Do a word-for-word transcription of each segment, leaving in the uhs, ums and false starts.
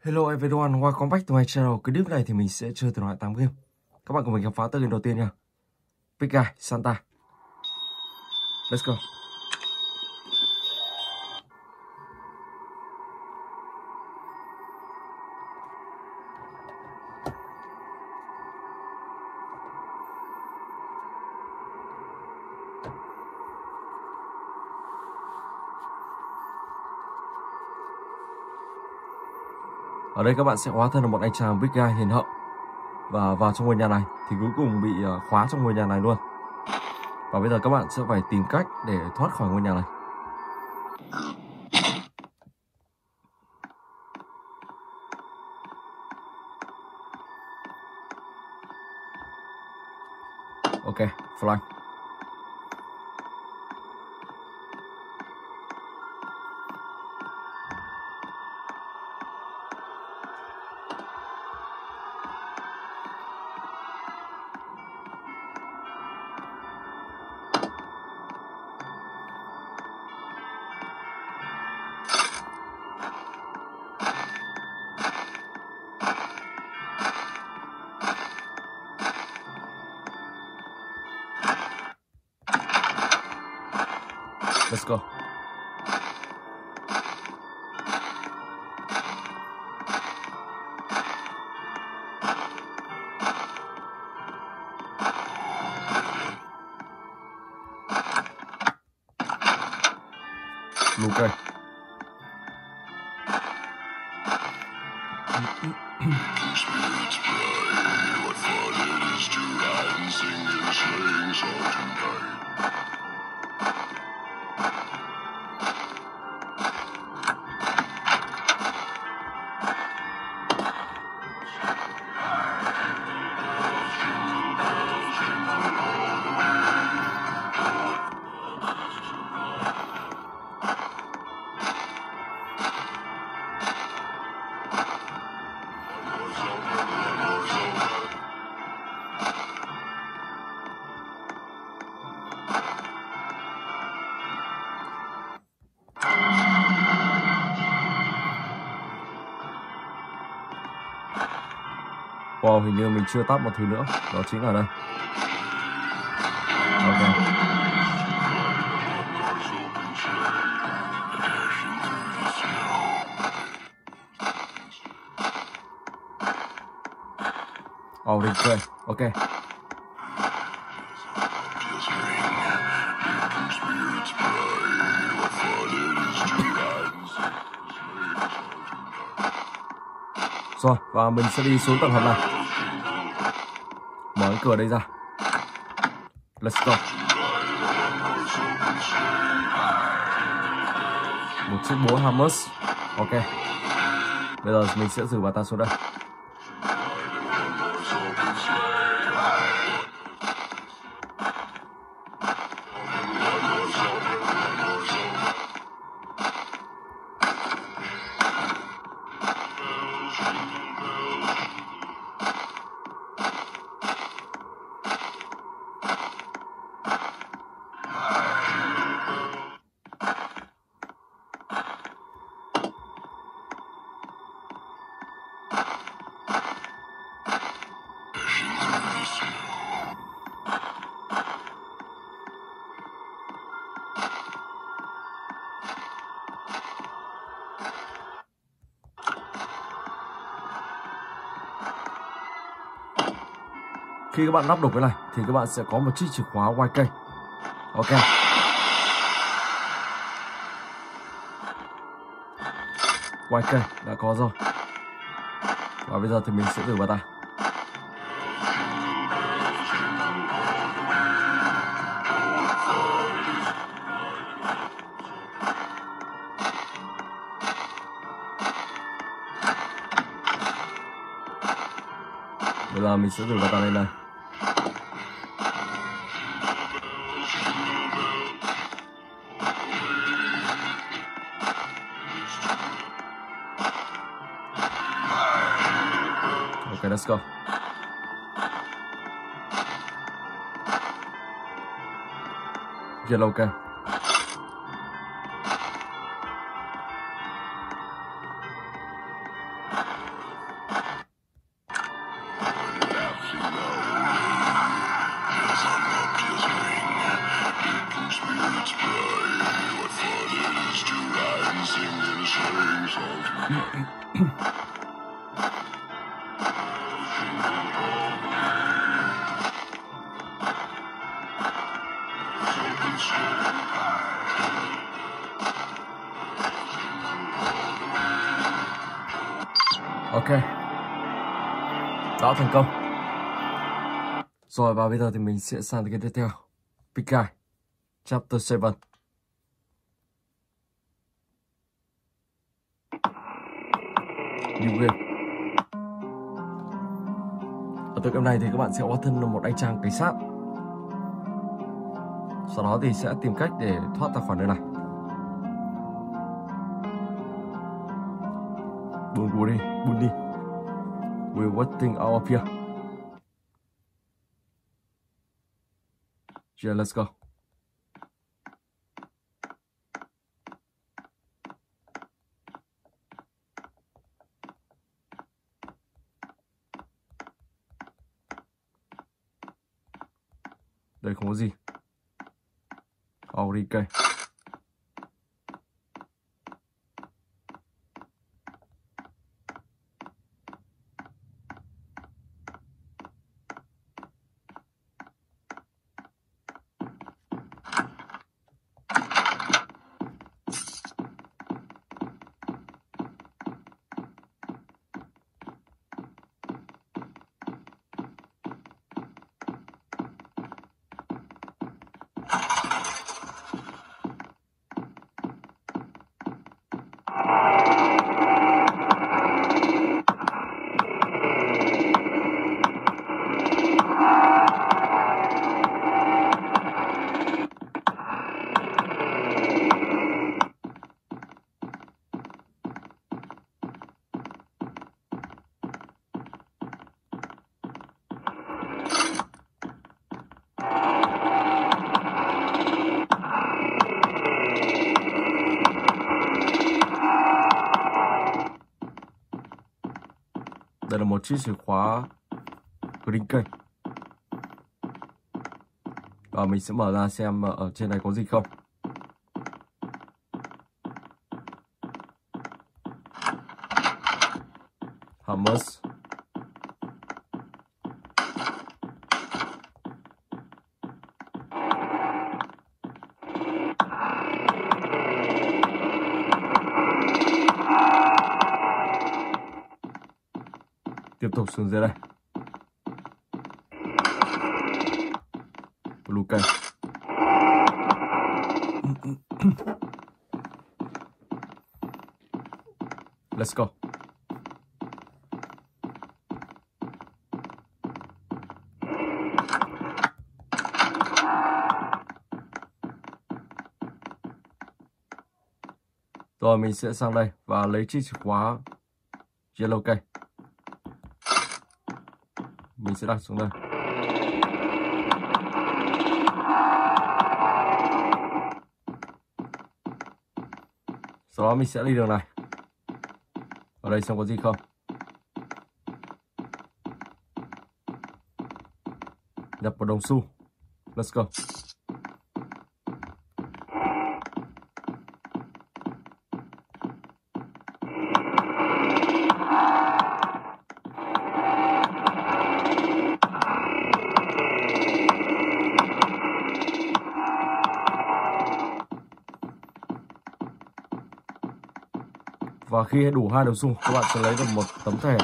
Hello everyone, welcome back to my channel. Cái clip này thì mình sẽ chơi từ loại tám game. Các bạn cùng mình khám phá tựa game đầu tiên nha. Big Guy, Santa. Let's go. Ở đây các bạn sẽ hóa thân là một anh chàng Big Guy hiền hậu và vào trong ngôi nhà này thì cuối cùng bị khóa trong ngôi nhà này luôn. Và bây giờ các bạn sẽ phải tìm cách để thoát khỏi ngôi nhà này. Ok, flank. Let's go. Luke. Wow, hình như mình chưa tắt một thứ nữa, đó chính là đây. Ok. Oh, đi chơi. Ok. Rồi, và mình sẽ đi xuống tầng hầm này. Mở cái cửa đây ra. Let's go. Một chiếc búa Hammers. Ok. Bây giờ mình sẽ giữ bà ta xuống đây. Khi các bạn lắp được cái này thì các bạn sẽ có một chiếc chìa khóa Y K. Ok. Y K đã có rồi. Và bây giờ thì mình sẽ thử vào ta. Bây giờ mình sẽ thử vào ta đây này. Okay, let's go. Yellow okay. Ok, đã thành công. Rồi và bây giờ thì mình sẽ sang cái tiếp theo, Big Guy Chapter bảy. New game. Ở tựa game này thì các bạn sẽ hóa thân là một anh chàng cảnh sát. Sau đó thì sẽ tìm cách để thoát ra khỏi nơi này. Buồn ngủ đi, buồn đi. We're waiting out of here. Yeah, let's go. Đây không có gì. Audi cây. Đây là một chiếc chìa khóa green cây. Và mình sẽ mở ra xem ở trên này có gì không. Hummus. Tiếp tục xuống dưới đây. Blue cây. Let's go. Rồi mình sẽ sang đây và lấy chiếc chìa khóa yellow cây. Mình sẽ đặt xuống đây. Sau đó mình sẽ đi đường này. Ở đây xem có gì không. Nhập vào đồng xu. Let's go. Và khi đủ hai đồng xu, các bạn sẽ lấy được một tấm thẻ.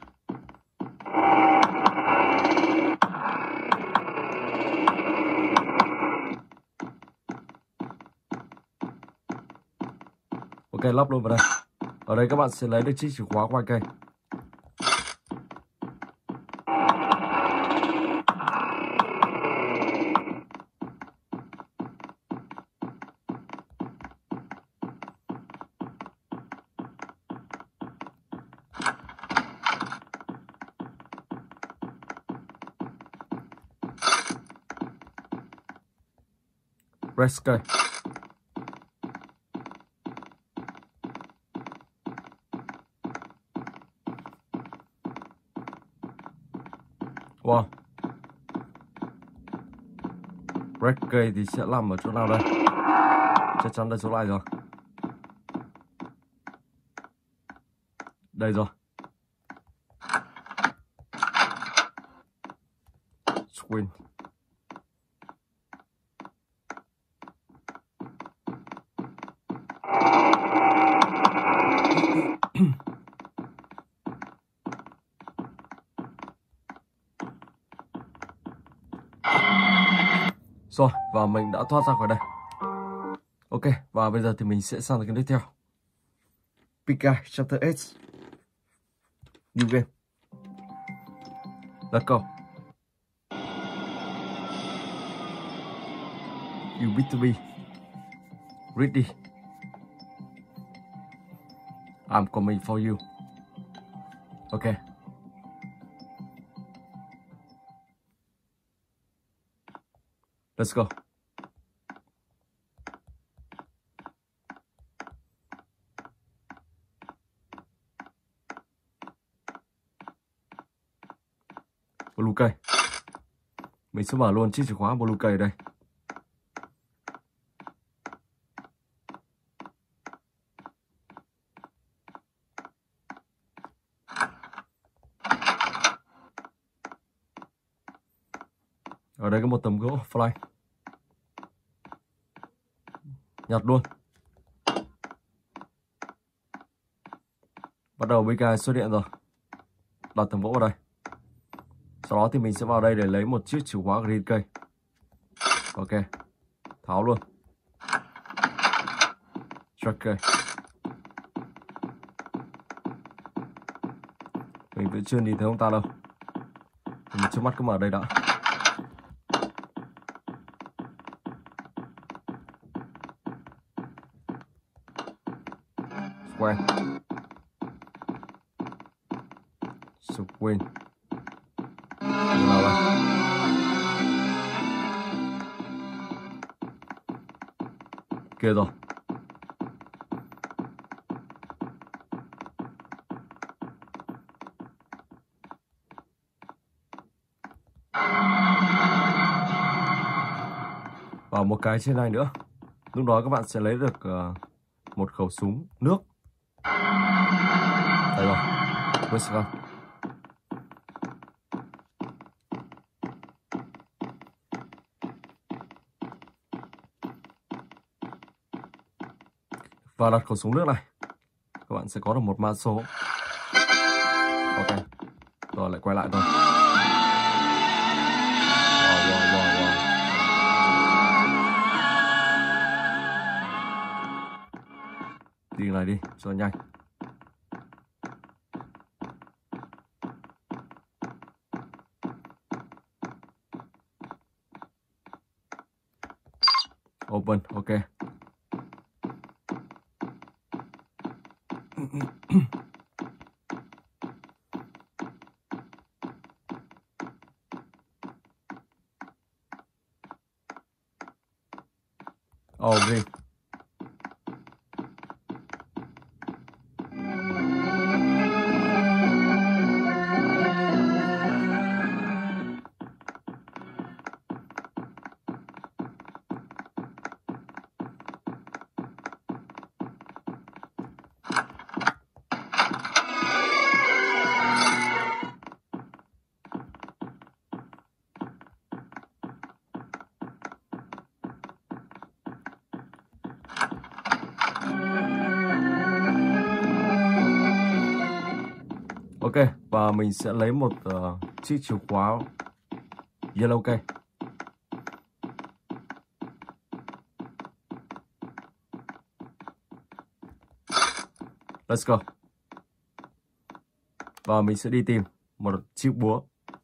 Ok, lắp luôn vào đây. Ở đây các bạn sẽ lấy được chiếc chìa khóa quay cây. Rest cây. Wow. Rest cây thì sẽ nằm ở chỗ nào đây? Chắc chắn là chỗ này rồi. Đây rồi. Queen. Rồi, và mình đã thoát ra khỏi đây. Ok, và bây giờ thì mình sẽ sang cái tiếp theo. Big Guy Chapter eight. New game. Let's go. You beat me. Ready. I'm coming for you. Okay. Let's go. Blue cây. Mình sẽ mở luôn chiếc chìa khóa blue cây đây. Ở đây có một tấm gỗ fly. Nhặt luôn. Bắt đầu big guy xuất hiện rồi. Đặt tấm gỗ vào đây. Sau đó thì mình sẽ vào đây để lấy một chiếc chìa khóa green cây. Ok. Tháo luôn. Track cây. Mình vẫn chưa nhìn thấy ông ta đâu. Mình trước mắt cứ mở đây đã. Square. Swing. Nào đây. Kia rồi. Và một cái trên này nữa. Lúc đó các bạn sẽ lấy được uh, một khẩu súng nước. Đây rồi. Westgun. Và đặt khẩu súng nước này, các bạn sẽ có được một mã số. Ok. Rồi lại quay lại thôi. Wow, wow, wow, wow. Đi này đi, cho nhanh. Open, ok. Oh, green. Ok, và mình sẽ lấy một uh, chiếc chìa khóa yellow cây. Let's go. Và mình sẽ đi tìm một chiếc búa.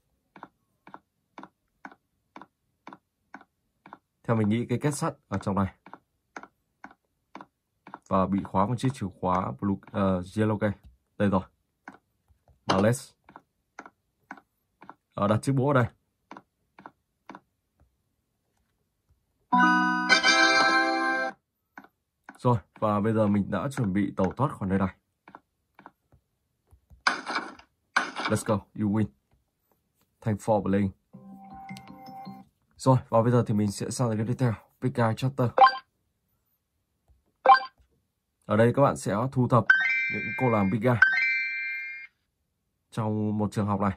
Theo mình nghĩ cái kết sắt ở trong này. Và bị khóa một chiếc chìa khóa blue, uh, yellow cây. Đây rồi. Và let's. Ở đặt chiếc búa ở đây. Rồi, và bây giờ mình đã chuẩn bị tẩu thoát khỏi nơi này. Let's go, you win. Thanks for playing. Rồi, và bây giờ thì mình sẽ sang cái tiếp theo. Big Guy Chapter. Ở đây các bạn sẽ thu thập những cô làm Big Guy. trong một trường học này.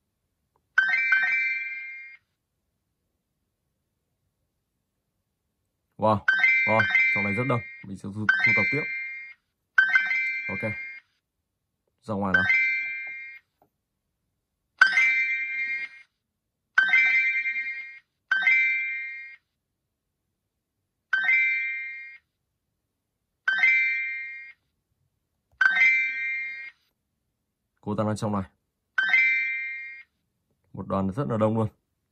Wow, rồi, trong này rất đông, mình sẽ thu, thu tập tiếp. Ok, ra ngoài nào. Cô ta đang trong này. Một đoàn rất là đông luôn.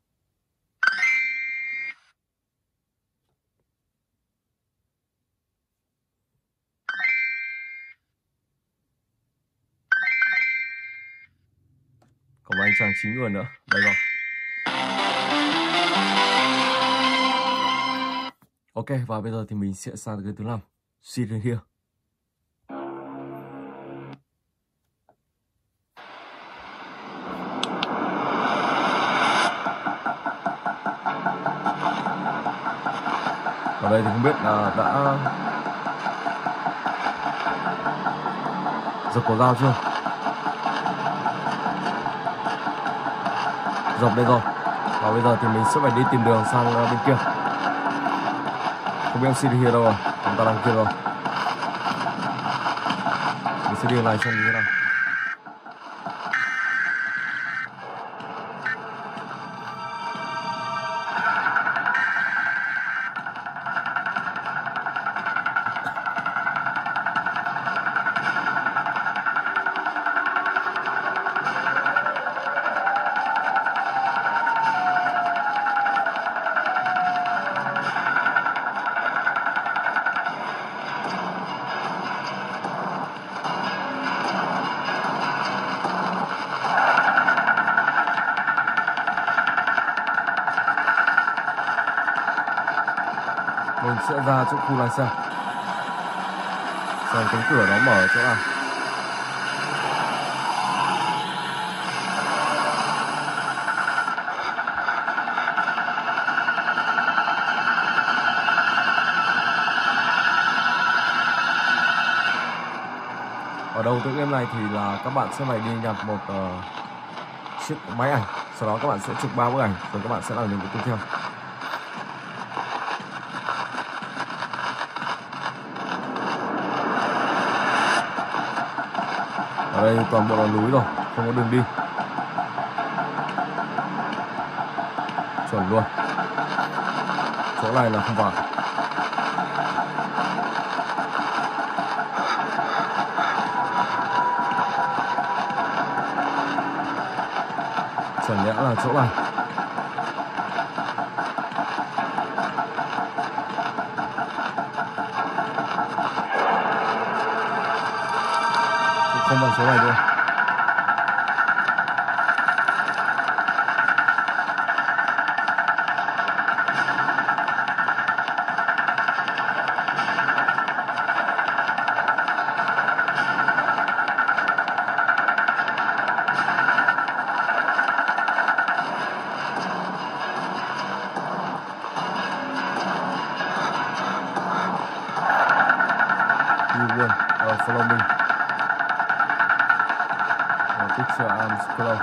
Còn một anh chàng chín người nữa. Đây rồi. Ok, và bây giờ thì mình sẽ sang cái thứ năm. See you here. Ở đây thì không biết là đã dập cổ dao chưa? Dập đây rồi. Và bây giờ thì mình sẽ phải đi tìm đường sang bên kia. Không biết See you here đâu rồi. Chúng ta đang kia rồi. Mình sẽ đi đường này xem như thế nào. Mình sẽ ra chỗ khu lái xe. Xem cánh cửa nó mở chỗ nào. Ở đầu tựa game này thì là các bạn sẽ phải đi nhặt một uh, chiếc máy ảnh. Sau đó các bạn sẽ chụp ba bức ảnh. Rồi các bạn sẽ làm những cái tiếp theo. Ở đây toàn bộ là núi rồi, không có đường đi. Chuẩn luôn. Chỗ này là không vào. Chẳng lẽ là chỗ này. Không bằng số này luôn. You win. Uh, follow me. Picture arms close.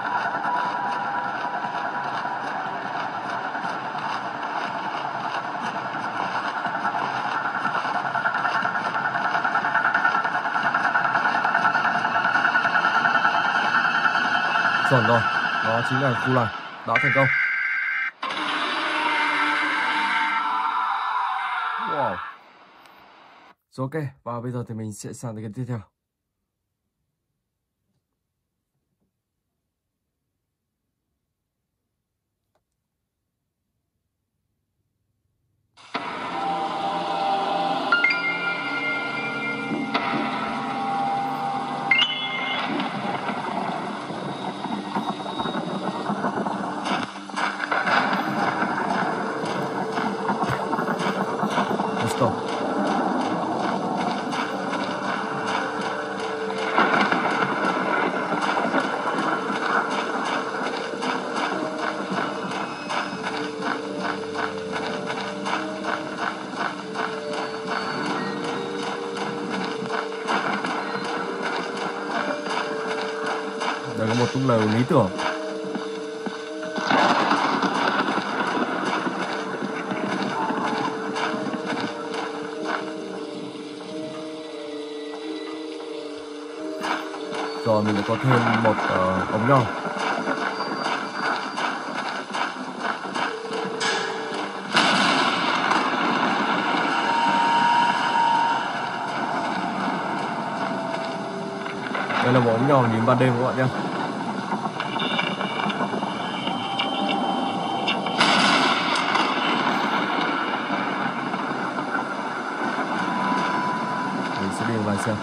Chuẩn rồi, đó chính là khu này đã thành công. Wow. Rồi ok, và bây giờ thì mình sẽ sang tới cái tiếp theo. Let's go. Đây có một tung lều lý tưởng. Rồi mình đã có thêm một uh, ống nhòm. Đây là một ống nhòm nhìn ban đêm các bạn nhé. Mình sẽ đi ngoài xem.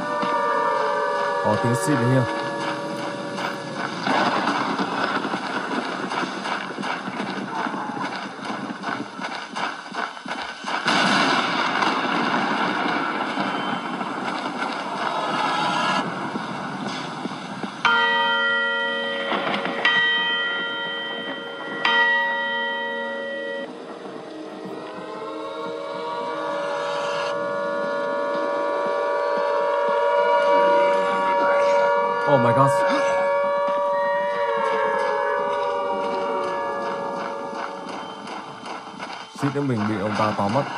Có tiếng xịt đấy here. Oh my god. Suýt nữa mình bị ông ta tóm mất.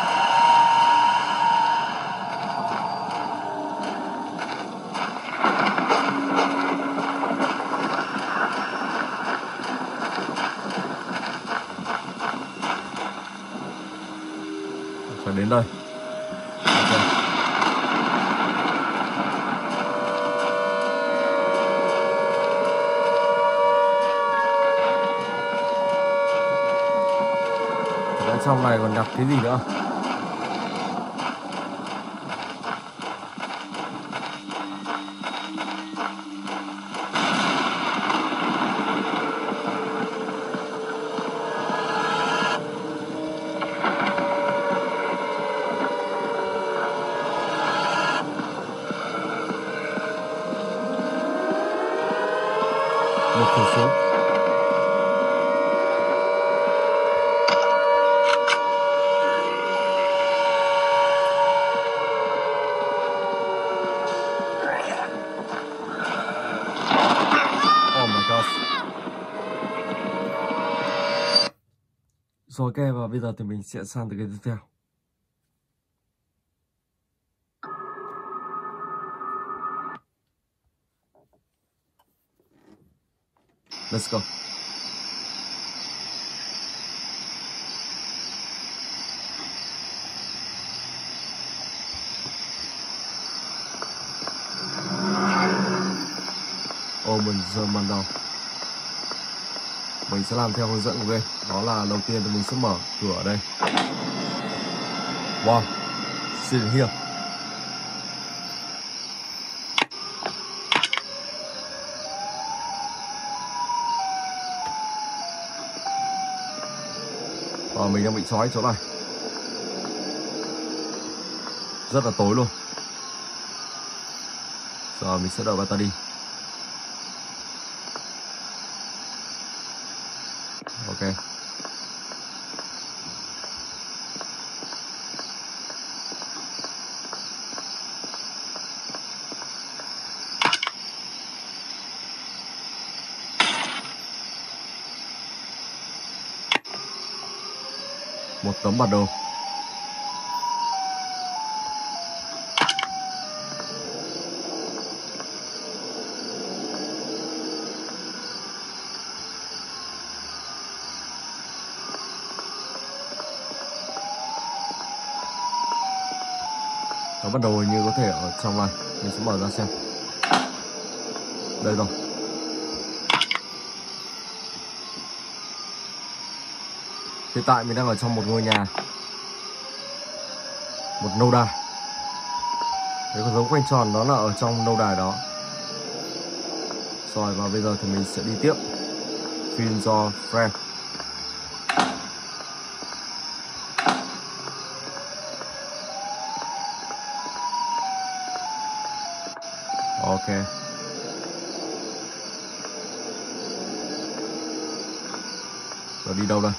Phải đến đây. Okay. Trong này còn đặt cái gì nữa? Một khẩu súng. Rồi ok, và bây giờ thì mình sẽ sang tới cái tiếp theo. Let's go. Omen German đâu. Mình sẽ làm theo hướng dẫn của game. Đó là đầu tiên thì mình sẽ mở cửa ở đây. Wow, sit here. Và mình đang bị trói chỗ này. Rất là tối luôn. Giờ mình sẽ đợi bà ta đi. Ok. Một tấm bản đồ. Tấm bản đồ hình như có thể ở trong này. Mình sẽ mở ra xem. Đây rồi. Hiện tại mình đang ở trong một ngôi nhà, một lâu đài. Đấy, có dấu quanh tròn đó là ở trong lâu đài đó. Rồi và bây giờ thì mình sẽ đi tiếp. Find your friend. Ok. Rồi đi đâu đây?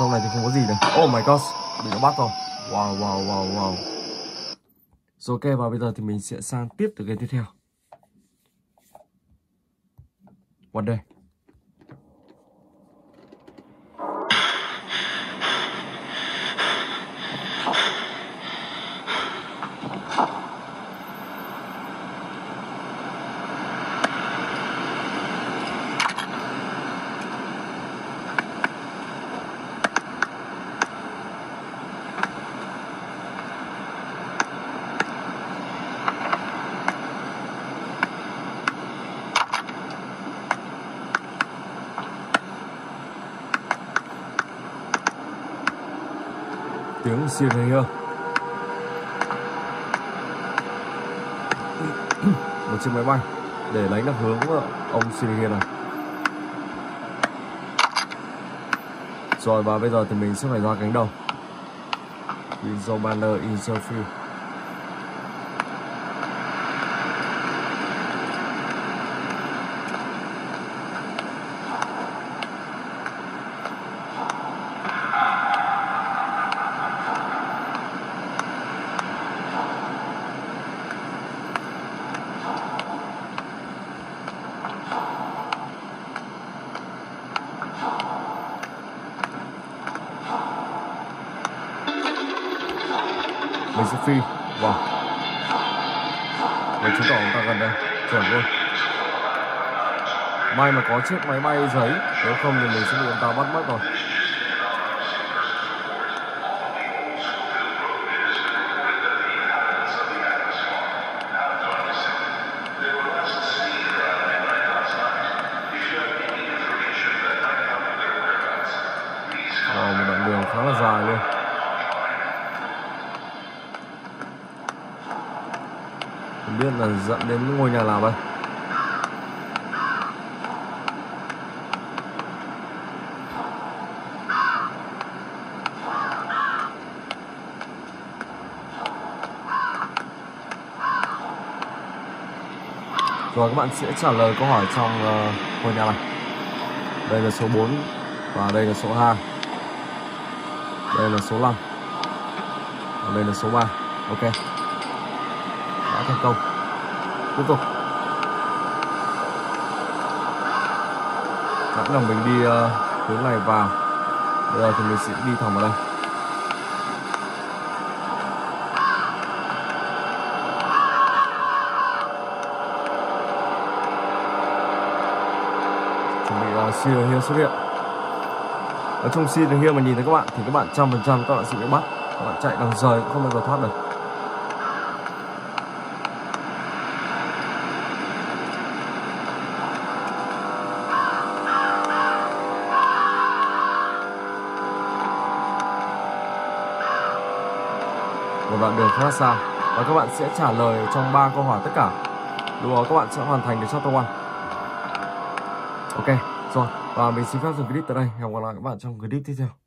Sông này thì không có gì nữa. Oh my god, bị nó bắt rồi. Wow, wow, wow, wow. Rồi ok, và bây giờ thì mình sẽ sang tiếp từ game tiếp theo. One day. Tiếng Syria. Một chiếc máy bay để đánh lạc hướng ông Syria này. Rồi và bây giờ thì mình sẽ phải ra cánh đầu. Windsor Banner insert field. Mình sẽ phi. Wow. Để chứng tỏ chúng ta gần đây. Chuẩn luôn. May mà có chiếc máy bay giấy, nếu không thì mình sẽ bị người ta bắt mất rồi. Wow, một đoạn đường khá là dài luôn. Không biết là dẫn đến ngôi nhà nào đây. Rồi các bạn sẽ trả lời câu hỏi trong uh, ngôi nhà này. Đây là số bốn và đây là số hai. Đây là số năm và đây là số ba. Ok, đã thành công. Tiếp tục. Sẵn lòng mình đi uh, hướng này vào. Bây giờ thì mình sẽ đi thẳng vào đây. Chuẩn bị uh, Syria Hill xuất hiện. Ở trong Syria Hill mà nhìn thấy các bạn thì các bạn trăm phần trăm các bạn sẽ bị bắt. Các bạn chạy đằng rời cũng không bao giờ thoát được. Một đoạn đường khá xa và các bạn sẽ trả lời trong ba câu hỏi tất cả. Lúc đó các bạn sẽ hoàn thành được chapter one. Ok, rồi và mình xin phép dừng clip tại đây. Hẹn gặp lại các bạn trong clip tiếp theo.